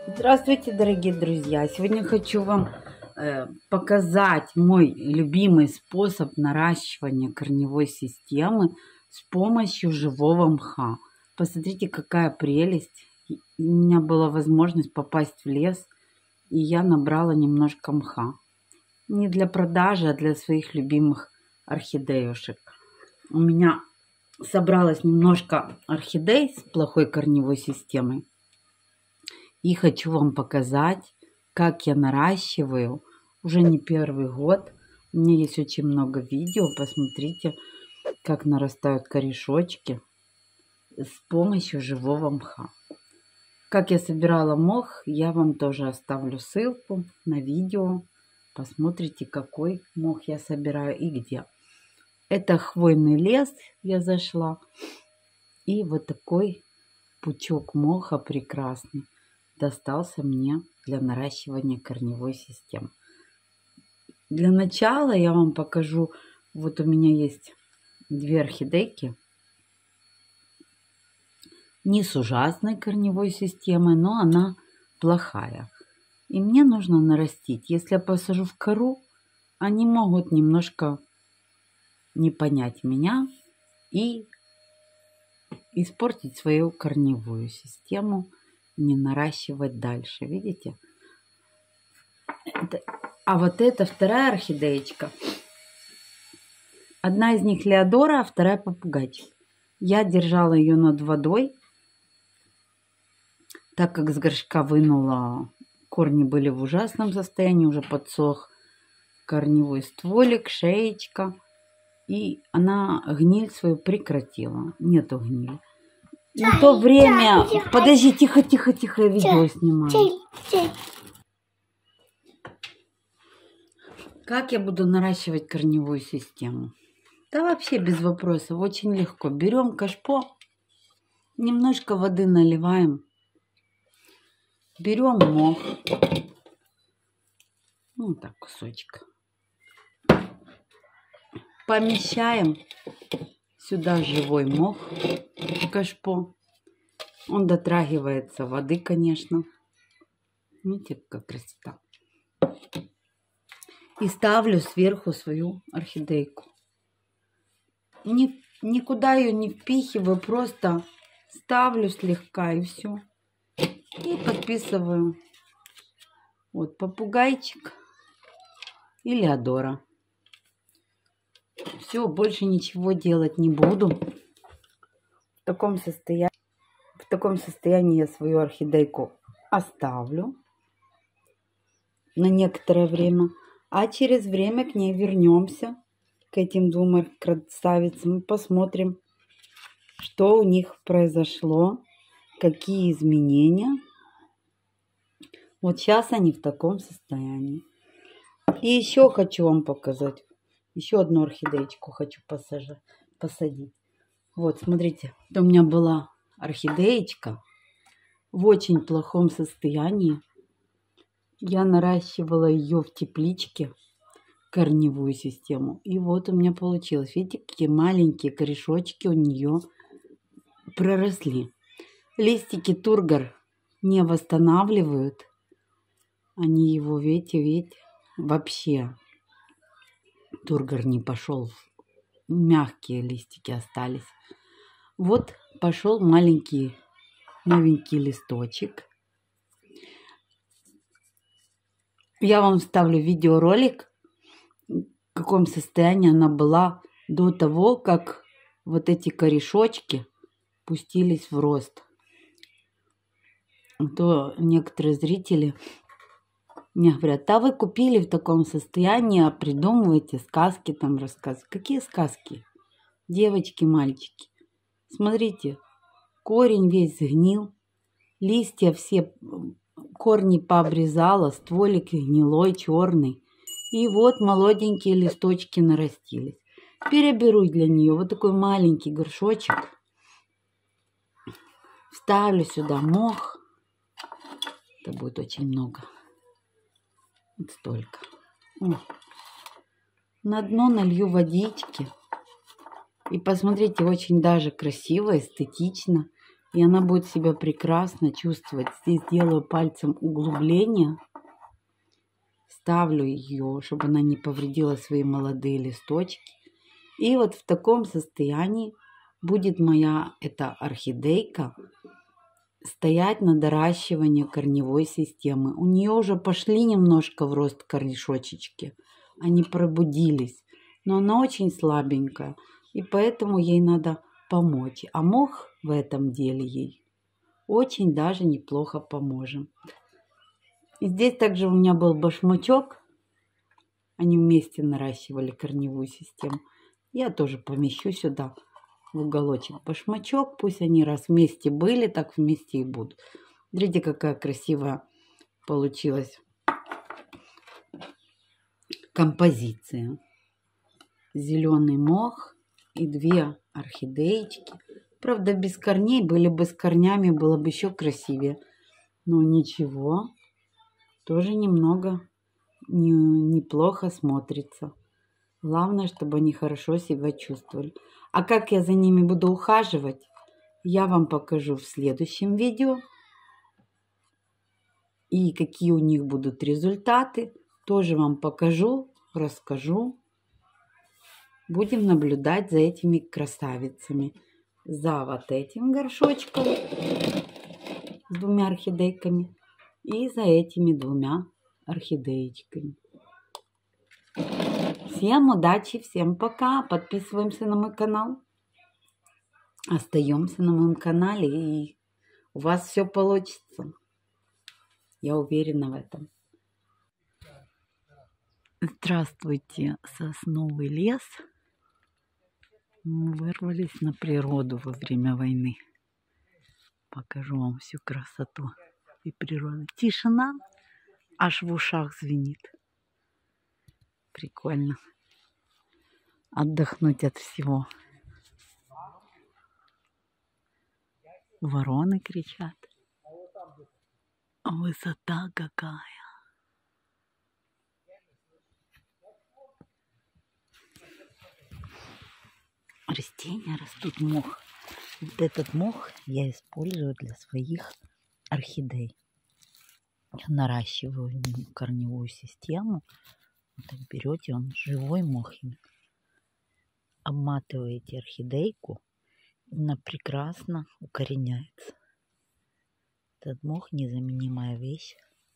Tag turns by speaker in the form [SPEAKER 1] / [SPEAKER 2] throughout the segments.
[SPEAKER 1] Здравствуйте, дорогие друзья! Сегодня хочу вам показать мой любимый способ наращивания корневой системы с помощью живого мха. Посмотрите, какая прелесть! У меня была возможность попасть в лес, и я набрала немножко мха. Не для продажи, а для своих любимых орхидеюшек. У меня собралось немножко орхидей с плохой корневой системой. И хочу вам показать, как я наращиваю уже не первый год. У меня есть очень много видео. Посмотрите, как нарастают корешочки с помощью живого мха. Как я собирала мох, я вам тоже оставлю ссылку на видео. Посмотрите, какой мох я собираю и где. Это хвойный лес я зашла. И вот такой пучок моха прекрасный достался мне для наращивания корневой системы. Для начала я вам покажу, вот у меня есть две орхидейки, не с ужасной корневой системой, но она плохая. И мне нужно нарастить. Если я посажу в кору, они могут немножко не понять меня и испортить свою корневую систему, не наращивать дальше. Видите? А вот это вторая орхидеечка. Одна из них Леодора, а вторая попугайчик. Я держала ее над водой, так как с горшка вынула. Корни были в ужасном состоянии, уже подсох корневой стволик, шеечка. И она гниль свою прекратила. Нету гнили. На то время... Подожди, тихо, я видео снимаю. Как я буду наращивать корневую систему? Да вообще без вопросов, очень легко. Берем кашпо, немножко воды наливаем, берем мох, ну так кусочек, помещаем сюда живой мох, кашпо. Он дотрагивается воды, конечно. Видите, какая красота. И ставлю сверху свою орхидейку. Никуда ее не впихиваю, просто ставлю слегка и все. И подписываю. Вот попугайчик и Леодора. Все, больше ничего делать не буду. В таком состоянии я свою орхидейку оставлю на некоторое время. А через время к ней вернемся, к этим двум красавицам, и посмотрим, что у них произошло, какие изменения. Вот сейчас они в таком состоянии. И еще хочу вам показать. Еще одну орхидеечку хочу посадить. Вот, смотрите. Это у меня была орхидеечка в очень плохом состоянии. Я наращивала ее в тепличке, корневую систему. И вот у меня получилось. Видите, какие маленькие корешочки у нее проросли. Листики тургор не восстанавливают. Они его, видите, вообще тургор не пошел. Мягкие листики остались. Вот пошел маленький новенький листочек. Я вам вставлю видеоролик, в каком состоянии она была до того, как вот эти корешочки пустились в рост. То некоторые зрители мне говорят: да вы купили в таком состоянии, а придумываете сказки там рассказывать. Какие сказки? Девочки, мальчики. Смотрите, корень весь сгнил, листья все, корни пообрезала, стволик гнилой, черный. И вот молоденькие листочки нарастились. Теперь я беру для нее вот такой маленький горшочек. Вставлю сюда мох. Это будет очень много. Вот столько. На дно налью водички. И посмотрите, очень даже красиво, эстетично. И она будет себя прекрасно чувствовать. Здесь делаю пальцем углубление. Ставлю ее, чтобы она не повредила свои молодые листочки. И вот в таком состоянии будет моя эта орхидейка стоять на доращивании корневой системы. У нее уже пошли немножко в рост корешочечки. Они пробудились. Но она очень слабенькая. И поэтому ей надо помочь. А мох в этом деле ей очень даже неплохо поможем. И здесь также у меня был башмачок. Они вместе наращивали корневую систему. Я тоже помещу сюда в уголочек башмачок. Пусть они раз вместе были, так вместе и будут. Смотрите, какая красивая получилась композиция. Зеленый мох и две орхидеечки. Правда, без корней. Были бы с корнями, было бы еще красивее. Но ничего. Тоже немного неплохо смотрится. Главное, чтобы они хорошо себя чувствовали. А как я за ними буду ухаживать, я вам покажу в следующем видео. И какие у них будут результаты, тоже вам покажу, расскажу. Будем наблюдать за этими красавицами. За вот этим горшочком с двумя орхидейками и за этими двумя орхидеечками. Всем удачи, всем пока. Подписываемся на мой канал. Остаемся на моем канале, и у вас все получится. Я уверена в этом. Здравствуйте, сосновый лес. Мы вырвались на природу во время войны. Покажу вам всю красоту и природу. Тишина аж в ушах звенит. Прикольно. Отдохнуть от всего. Вороны кричат. Высота какая. Растения растут, мох. Вот этот мох я использую для своих орхидей. Я наращиваю корневую систему. Вот так берете, он живой мох. Обматываете орхидейку, и она прекрасно укореняется. Этот мох незаменимая вещь.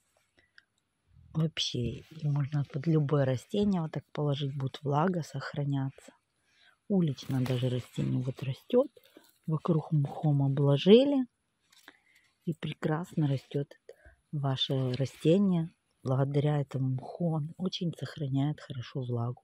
[SPEAKER 1] Вообще, можно под любое растение вот так положить, будет влага сохраняться. Улично даже растение вот растет, вокруг мхом обложили, и прекрасно растет ваше растение. Благодаря этому мху он очень сохраняет хорошо влагу.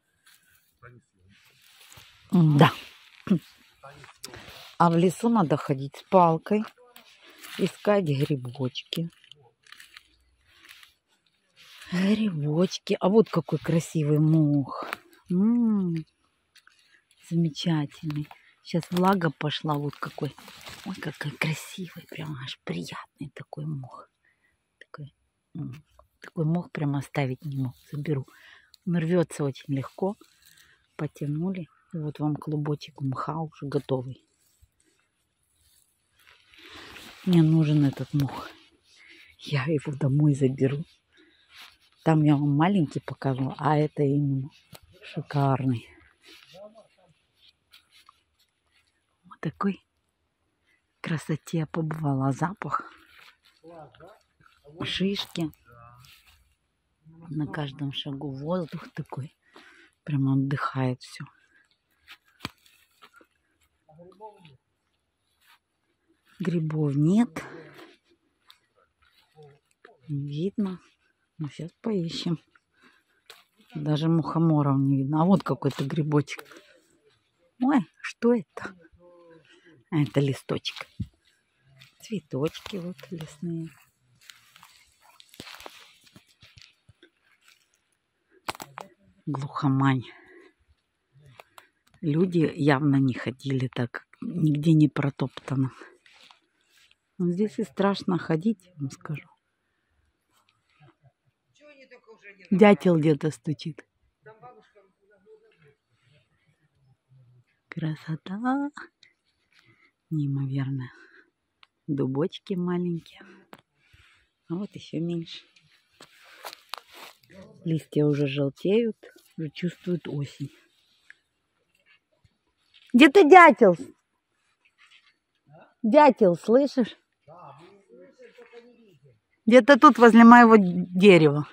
[SPEAKER 1] Да. А в лесу надо ходить с палкой, искать грибочки. Грибочки. А вот какой красивый мох. Замечательный. Сейчас влага пошла. Вот какой. Ой, какой красивый. Прям аж приятный такой мох. Такой мох прям оставить не мог. Заберу. Он рвется очень легко. Потянули. И вот вам клубочек мха уже готовый. Мне нужен этот мох. Я его домой заберу. Там я вам маленький покажу, а это именно шикарный. Вот такой красоте я побывала. Запах. Шишки. На каждом шагу воздух такой. Прям отдыхает все. Грибов нет. Не видно. Ну, сейчас поищем. Даже мухоморов не видно. А вот какой-то грибочек. Ой, что это? А это листочек. Цветочки вот лесные. Глухомань. Люди явно не ходили так. Нигде не протоптано. Но здесь и страшно ходить, я вам скажу. Дятел где-то стучит. Красота неимоверная. дубочки маленькие. А вот еще меньше. Листья уже желтеют, уже чувствуют осень. Где ты, дятел? Дятел, слышишь? Где-то тут, возле моего дерева.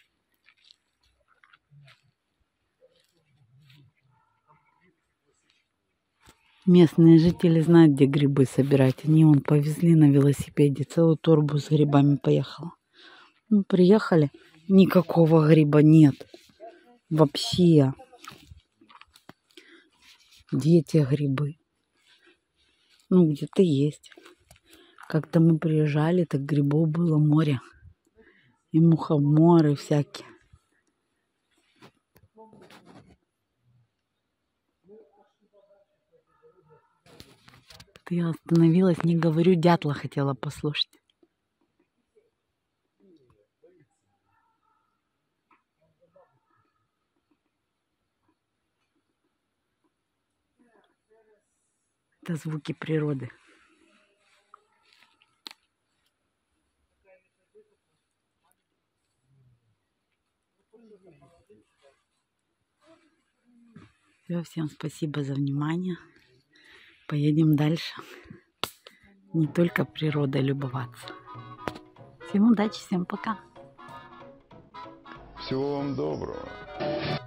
[SPEAKER 1] Местные жители знают, где грибы собирать. Они вон повезли на велосипеде. Целую торбу с грибами поехала. Ну, приехали. Никакого гриба нет. Вообще. Где те грибы? Ну, где-то есть. Как-то мы приезжали, так грибов было море. И мухоморы всякие. Ты остановилась, не говорю, дятла хотела послушать. Это звуки природы. Все, всем спасибо за внимание. Поедем дальше. Не только природой любоваться. Всем удачи, всем пока.
[SPEAKER 2] Всего вам доброго.